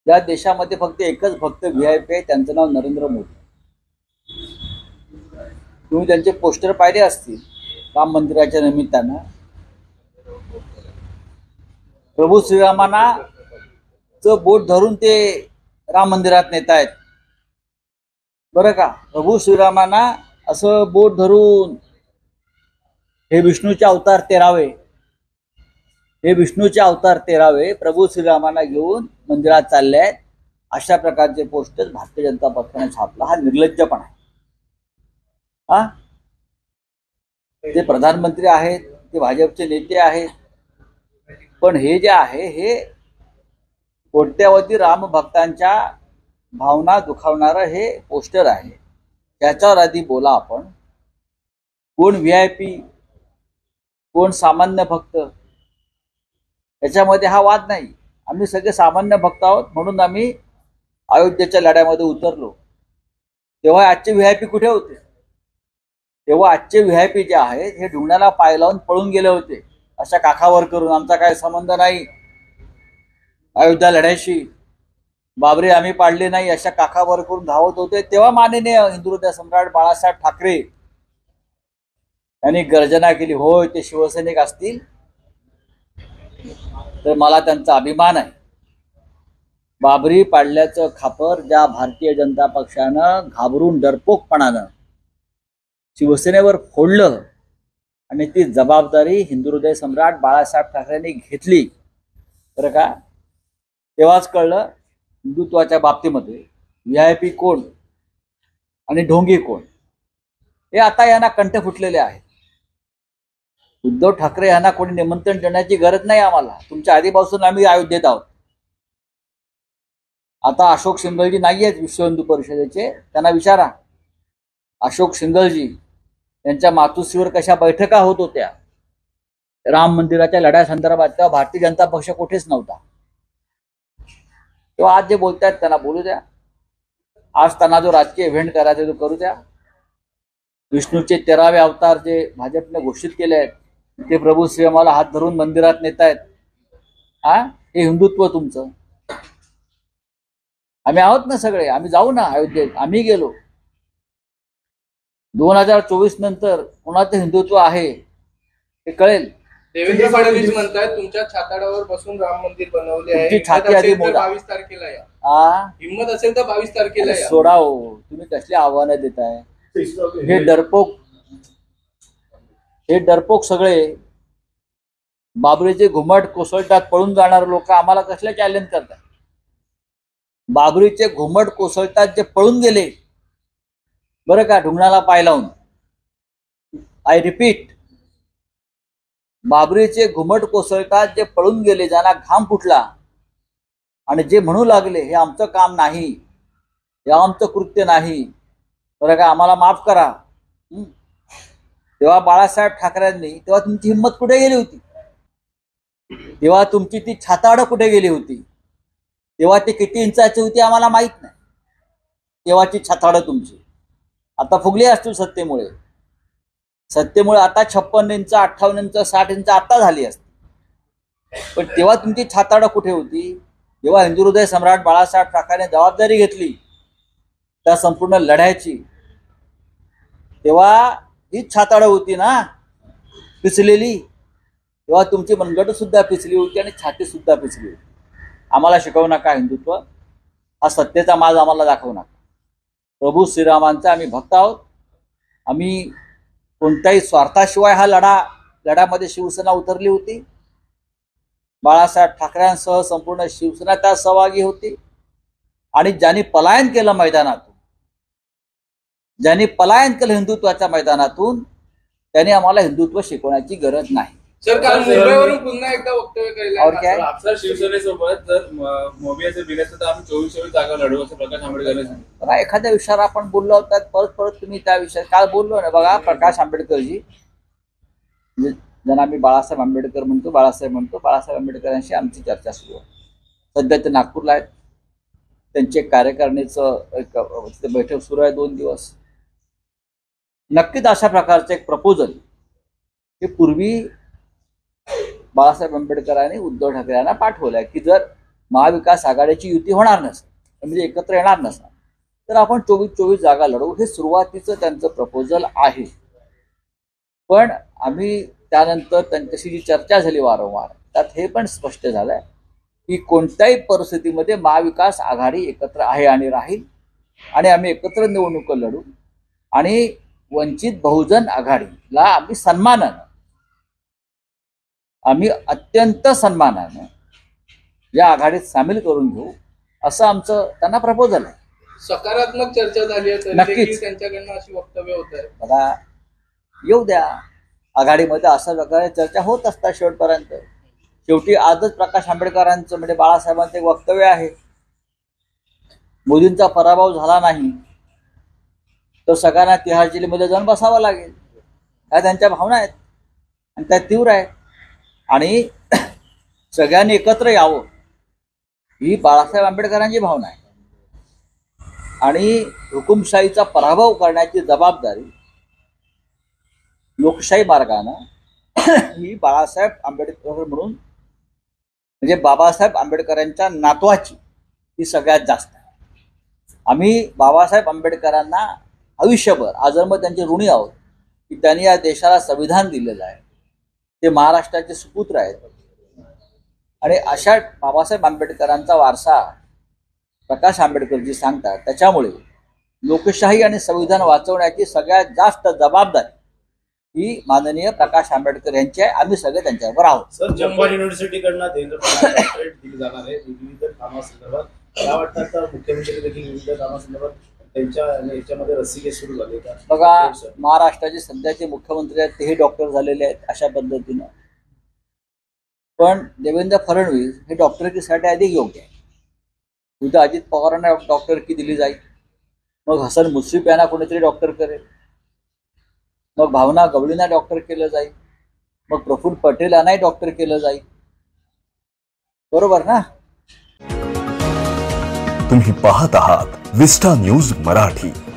या देशामध्ये फक्त एकच भक्त व्हीआयपी आहे, त्यांचं नाव नरेंद्र मोदी. तुम्ही त्यांचे पोस्टर पाहिले असतील राम मंदिराच्या निमित्तानं. प्रभू श्रीरामांना बोट धरून ते राम मंदिरात नेत आहेत, बरं का. प्रभू श्रीरामांना असं बोट धरून हे विष्णूचे अवतार 13वे, हे विष्णूचे अवतार 13वे प्रभू श्रीरामांना घेऊन मंदिरात चालले आहेत. अशा प्रकारचे पोस्टर भारतीय जनता पक्षाने छापला. हा निर्लज्जपणा आहे. हा, ते प्रधानमंत्री आहेत, ते भाजपचे नेते आहेत, पण हे जे आहे हे कोट्यावधी रामभक्तांच्या भावना दुखावणारं हे पोस्टर आहे. त्याच्यावर आधी बोला आपण. कोण व्हीआयपी, कोण सामान्य भक्त, याच्यामध्ये हा वाद नाही. आम्ही सगळे सामान्य भक्त आहोत, म्हणून आम्ही अयोध्येच्या लढ्यामध्ये उतरलो. तेव्हा आजचे व्हीआयपी कुठे होते? तेव्हा आजचे व्हीआयपी जे आहेत हे ढुंगणाला पाय लावून पळून गेले होते, अशा काखावर करून. आमचा काही संबंध नाही अयोध्या लढ्याशी, बाबरी आम्ही पाडले नाही, अशा काखावर करून धावत होते. तेव्हा माननीय हिंदुहृदय सम्राट बाळासाहेब ठाकरे यांनी गर्जना केली, होय ते शिवसैनिक असतील तर मला त्यांचा अभिमान आहे. बाबरी पाडल्याचं खापर ज्या भारतीय जनता पक्षानं घाबरून डरपोकपणानं शिवसेनेवर फोडलं आणि ती जबाबदारी हिंदुहृदय सम्राट बाळासाहेब ठाकरेंनी घेतली, बरं का. तेव्हाच कळलं हिंदुत्वाच्या बाबतीमध्ये व्हीआयपी कोण आणि ढोंगी कोण हे आता यांना कंठ फुटलेले आहेत. उद्धव ठाकरे यांना कोणी निमंत्रण देण्याची गरज नाही आम्हाला. तुमच्या आधीपासून आम्ही अयोध्येत आहोत. आता अशोक सिंगलजी नाही आहेत विश्व हिंदू परिषदेचे, त्यांना विचारा. अशोक सिंगलजी यांच्या मातोश्रीवर कशा बैठका होत होत्या राम मंदिराच्या लढ्यासंदर्भात, तेव्हा भारतीय जनता पक्ष कुठेच नव्हता. तेव्हा आज जे बोलतायत त्यांना बोलू द्या. आज त्यांना जो राजकीय इव्हेंट करायचा तो करू द्या. विष्णूचे 13वे अवतार जे भाजपने घोषित केले आहेत ते प्रभू श्रीरामाला हात धरून मंदिरात नेत आहेत. हे हिंदुत्व तुमचं? आम्ही आहोत ना सगळे, आम्ही जाऊ ना अयोध्येत. आम्ही गेलो. 2024 नंतर कोणाचं हिंदुत्व आहे हे कळेल. देवेंद्र फडणवीस म्हणतात तुमच्या छाताडावर बसून राम मंदिर बनवले आहे. छाती आधी 22 तारखेला या. हिंमत असेल तर 22 तारखेला या. सोडा हो, तुम्ही कसली आव्हानं देताय? हे डरपोक सगळे बाबरीचे घुमट कोसळतात पळून जाणार लोक आम्हाला कसले चॅलेंज करतात? बाबरीचे घुमट कोसळतात जे पळून गेले, बरं का, ढुंगणाला पाय लावून. आय रिपीट, बाबरीचे घुमट कोसळतात जे पळून गेले, ज्यांना घाम फुटला आणि जे म्हणू लागले हे आमचं काम नाही, हे आमचं कृत्य नाही, बरं का, आम्हाला माफ करा. तेव्हा बाळासाहेब ठाकरेंनी, तेव्हा तुमची हिंमत कुठे गेली होती? तेव्हा तुमची ती छाताड कुठे गेली होती? तेव्हा ती किती इंचाची होती आम्हाला माहित नाही. तेव्हाची छाताड तुमची आता फुगली असतील सत्तेमुळे. सत्तेमुळे आता 56 इंच, 58 इंच, 60 इंच आता झाली असते. पण तेव्हा तुमची छाताड कुठे होती? जेव्हा हिंदुहृदय सम्राट बाळासाहेब ठाकरेंनी जबाबदारी घेतली त्या संपूर्ण लढ्याची, तेव्हा हीच छाताड होती ना पिचलेली. तेव्हा तुमची मनगट सुद्धा पिचली होती आणि छाती सुद्धा पिचली होती. आम्हाला शिकवू नका हिंदुत्व. हा सत्तेचा माज आम्हाला दाखवू नका. प्रभू श्रीरामांचा आम्ही भक्त आहोत. आम्ही कोणत्याही स्वार्थाशिवाय हा लढ्यामध्ये शिवसेना उतरली होती. बाळासाहेब ठाकरेंसह संपूर्ण शिवसेना त्यात सहभागी होती. आणि ज्यांनी पलायन केलं मैदानातून, ज्यांनी पलायन केलं हिंदुत्वाच्या मैदानातून, त्यांनी आम्हाला हिंदुत्व शिकवण्याची गरज नाही. सर, काल मुंबईवरून पुन्हा एकदा वक्तव्य केलं. आपल्या शिवसेनेसोबत जर मोबियाचे बिल असतं तर आम्ही 24 जागा लढवू असं प्रकाश आंबेडकर सांगितलं. एखाद्या विषयावर आपण बोललो होतात, परत तुम्ही त्या विषयात काल बोललो ना. बघा, प्रकाश आंबेडकरजी, ज्यांना आम्ही बाळासाहेब आंबेडकर म्हणतो, बाळासाहेब आंबेडकरांशी आमची चर्चा सुरू आहे. सध्या ते नागपूरला आहेत. त्यांचे कार्यकारिणीचं एक बैठक सुरू आहे 2 दिवस. नक्कीच अशा प्रकारचं एक प्रपोजल हे पूर्वी बाळासाहेब आंबेडकरांनी उद्धव ठाकरे यांना पाठवलंय की जर महाविकास आघाडीची युती होणार नसेल, म्हणजे एकत्र येणार नसणार, तर आपण 24 जागा लढवू, हे सुरुवातीचं त्यांचं प्रपोजल आहे. पण आम्ही त्यानंतर त्यांच्याशी जी चर्चा झाली वारंवार, त्यात हे पण स्पष्ट झालंय की कोणत्याही परिस्थितीमध्ये महाविकास आघाडी एकत्र आहे आणि राहील, आणि आम्ही एकत्र निवडणुका लढू, आणि वंचित बहुजन आघाडीला आम्ही अत्यंत सन्मानानं या आघाडीत सामील करून घेऊ, असं आमचं त्यांना प्रपोजल आहे. सकारात्मक चर्चा झाली आहे तरी नक्कीच. देखील त्यांच्याकडनं अशी वक्तव्य होत आहे. बघा, येऊ द्या, आघाडीमध्ये अशा प्रकारे चर्चा होत असतात शेवटपर्यंत. शेवटी आजच प्रकाश आंबेडकरांचं म्हणजे बाळासाहेबांचं एक वक्तव्य आहे, मोदींचा पराभव झाला नाही तर सगळ्यांना तिहार जेलमध्ये जाऊन बसावं लागेल. ह्या त्यांच्या भावना आहेत आणि त्या तीव्र आहेत, आणि सगळ्यांनी एकत्र यावं ही बाळासाहेब आंबेडकरांची भावना आहे. आणि हुकुमशाहीचा पराभव करण्याची जबाबदारी लोकशाही मार्गानं ही बाळासाहेब आंबेडकर म्हणून म्हणजे बाबासाहेब आंबेडकरांच्या नातवाची ही सगळ्यात जास्त आहे. आम्ही बाबासाहेब आंबेडकरांना आयुष्यभर आजन्म त्यांचे ऋणी आहोत की त्यांनी या देशाला संविधान दिलेलं आहे, ते महाराष्ट्राचे सुपुत्र आहेत, आणि अशा बाबासाहेब आंबेडकरांचा वारसा प्रकाश आंबेडकरजी सांगतात. त्याच्यामुळे लोकशाही आणि संविधान वाचवण्याची सगळ्यात जास्त जबाबदारी ही माननीय प्रकाश आंबेडकर यांची आहे. आम्ही सगळे त्यांच्याबरोबर आहोत. सर, जम्मू युनिव्हर्सिटीकडनं देवेंद्र फडणवीस डॉक्टरेट दिली जाणार आहे विविध कामासंदर्भात. मला वाटतं आता मुख्यमंत्री देखील विविध कामासंदर्भात त्यांच्या याच्यामध्ये रस्सीके सुरू झाले का? बघा, महाराष्ट्राचे सध्याचे मुख्यमंत्री आहेत तेही डॉक्टर झालेले आहेत अशा पद्धतीनं, पण देवेंद्र फडणवीस हे डॉक्टरकीसाठी अधिक योग्य आहे. उद्या अजित पवारांना डॉक्टरकी दिली जाईल, मग हसन मुश्रीफ यांना कोणीतरी डॉक्टर करेल, मग भावना गवळींना डॉक्टर केलं जाईल, मग प्रफुल्ल पटेल यांनाही डॉक्टर केलं जाईल. बरोबर ना? तुम्ही पाहत आहात विस्टा न्यूज मराठी.